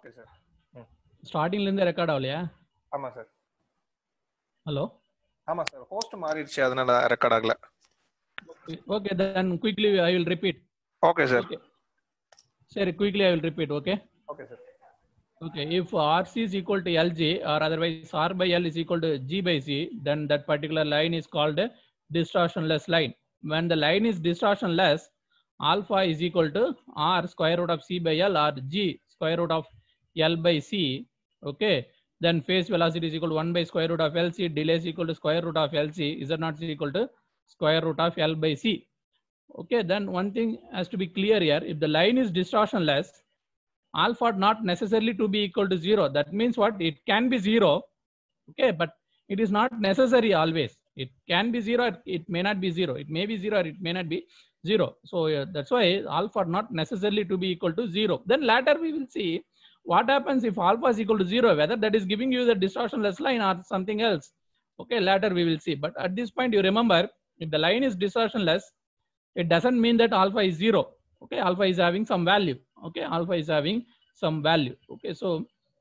Okay sir. ஸ்டார்டிங்லேருந்து record ஆகலையா? ஆமாம் சார். ஹலோ. ஆமாம் சார், ஹோஸ்ட் மாறிடுச்சு, அதனால ரெக்கார்ட் ஆகல. Okay, then quickly I will repeat. Okay sir. Okay. Sir, quickly I will repeat. Okay. Okay sir. Okay. If RC is equal to LG or otherwise R by L is equal to G by C, then that particular line is called a distortionless line. When the line is distortionless, alpha is equal to R square root of C by L or G square root of L by C. Okay. Then phase velocity is equal to 1 by square root of LC, delay is equal to square root of LC, Z0 is equal to square root of L by C. Okay, then one thing has to be clear here. If the line is distortionless, alpha not necessarily to be equal to 0. That means what? It can be 0. Okay, but it is not necessary always. It can be 0, it may not be 0. It may be 0 or it may not be 0. So that's why alpha not necessarily to be equal to 0. Then later we will see what happens if alpha is equal to 0, whether that is giving you the distortionless line or something else. Okay, later we will see. But at this point you remember, if the line is distortionless, it doesn't mean that alpha is 0. Okay, alpha is having some value. Okay, alpha is having some value. Okay, so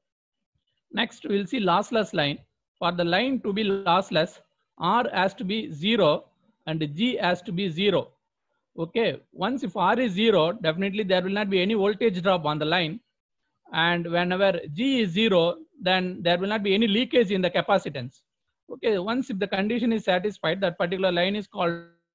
next we'll see lossless line. For the line to be lossless, R has to be 0 and G has to be 0. Okay, once if R is 0, definitely there will not be any voltage drop on the line, and whenever G is 0, then there will not be any leakage in the capacitance. Okay, once if the condition is satisfied, that particular line is called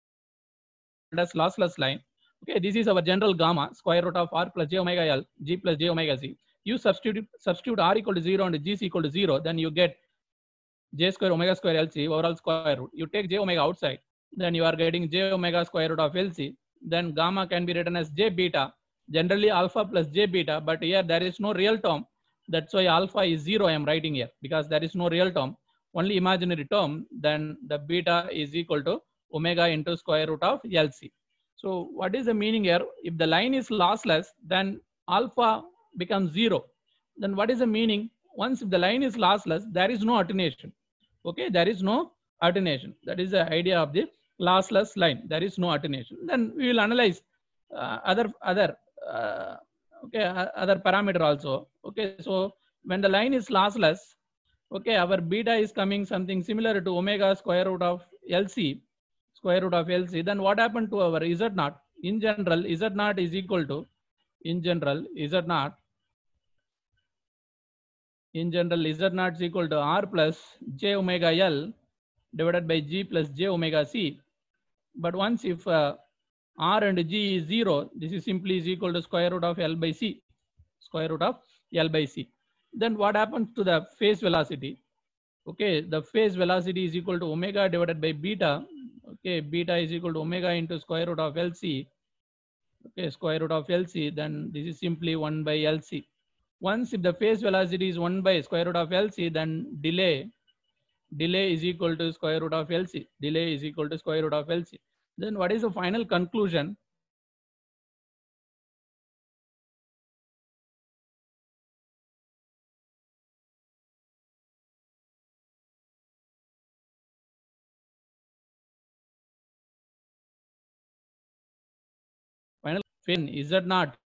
as lossless line. Okay, this is our general gamma, square root of R plus j omega L, G plus j omega Z. You substitute R equal to 0 and G is equal to 0, then you get j square omega square LC overall square root. You take j omega outside, then you are getting j omega square root of LC. Then gamma can be written as j beta, generally alpha plus j beta, but here there is no real term. That's why alpha is 0 I am writing here, because there is no real term, only imaginary term. Then the beta is equal to omega into square root of LC. So what is the meaning here? If the line is lossless, then alpha becomes 0. Then what is the meaning? Once if the line is lossless, there is no attenuation. Okay, there is no attenuation. That is the idea of the lossless line. There is no attenuation. Then we will analyze other other parameter also. Okay, so when the line is lossless, okay, our beta is coming something similar to omega square root of LC, square root of LC. Then what happened to our Z0? In general, Z0 is equal to, in general, Z0 is equal to R plus j omega L divided by G plus j omega C. But once if R and G is 0, this is simply is equal to square root of L by C, square root of L by C. Then what happens to the phase velocity? Okay, the phase velocity is equal to omega divided by beta. Okay, beta is equal to omega into square root of LC. Okay, square root of LC, then this is simply 1 by LC. Once if the phase velocity is 1 by square root of LC, then delay is equal to square root of LC. Delay is equal to square root of LC. Then what is the final conclusion? Final fin Z0